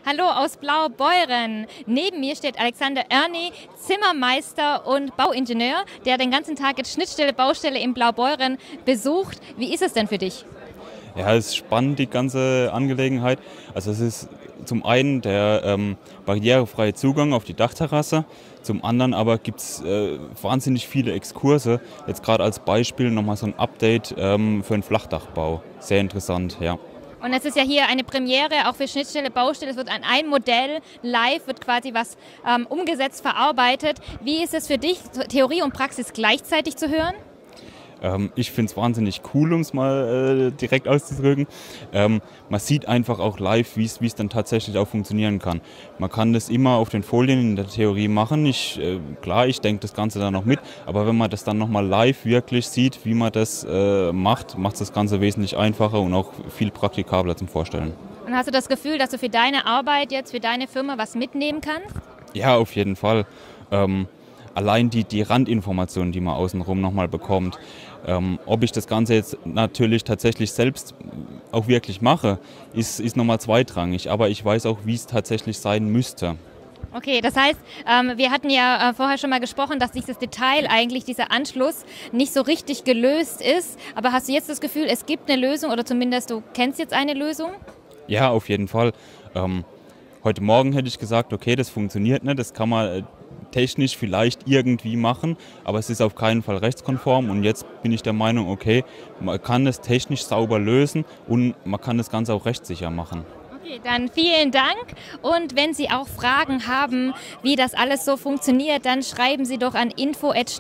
Hallo aus Blaubeuren. Neben mir steht Alexander Erni, Zimmermeister und Bauingenieur, der den ganzen Tag jetzt Baustelle in Blaubeuren besucht. Wie ist es denn für dich? Ja, es ist spannend, die ganze Angelegenheit. Also es ist zum einen der barrierefreie Zugang auf die Dachterrasse, zum anderen aber gibt es wahnsinnig viele Exkurse. Jetzt gerade als Beispiel nochmal so ein Update für einen Flachdachbau. Sehr interessant, ja. Und es ist ja hier eine Premiere, auch für Schnittstelle, Baustelle. Es wird an ein Modell live, wird quasi was umgesetzt, verarbeitet. Wie ist es für dich, Theorie und Praxis gleichzeitig zu hören? Ich finde es wahnsinnig cool, um es mal direkt auszudrücken. Man sieht einfach auch live, wie es dann tatsächlich auch funktionieren kann. Man kann das immer auf den Folien in der Theorie machen. Klar, ich denke das Ganze dann noch mit, aber wenn man das dann nochmal live wirklich sieht, wie man das macht es das Ganze wesentlich einfacher und auch viel praktikabler zum Vorstellen. Und hast du das Gefühl, dass du für deine Arbeit jetzt, für deine Firma was mitnehmen kannst? Ja, auf jeden Fall. Allein die Randinformationen, die man außenrum nochmal bekommt. Ob ich das Ganze jetzt natürlich tatsächlich selbst auch wirklich mache, ist nochmal zweitrangig. Aber ich weiß auch, wie es tatsächlich sein müsste. Okay, das heißt, wir hatten ja vorher schon mal gesprochen, dass dieses Detail eigentlich, dieser Anschluss nicht so richtig gelöst ist. Aber hast du jetzt das Gefühl, es gibt eine Lösung oder zumindest du kennst jetzt eine Lösung? Ja, auf jeden Fall. Heute Morgen hätte ich gesagt, okay, das funktioniert nicht, das kann man technisch vielleicht irgendwie machen, aber es ist auf keinen Fall rechtskonform und jetzt bin ich der Meinung, okay, man kann es technisch sauber lösen und man kann das Ganze auch rechtssicher machen. Okay, dann vielen Dank und wenn Sie auch Fragen haben, wie das alles so funktioniert, dann schreiben Sie doch an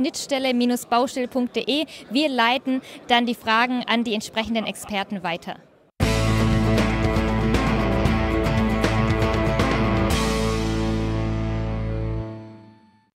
info@schnittstelle-baustelle.de. Wir leiten dann die Fragen an die entsprechenden Experten weiter.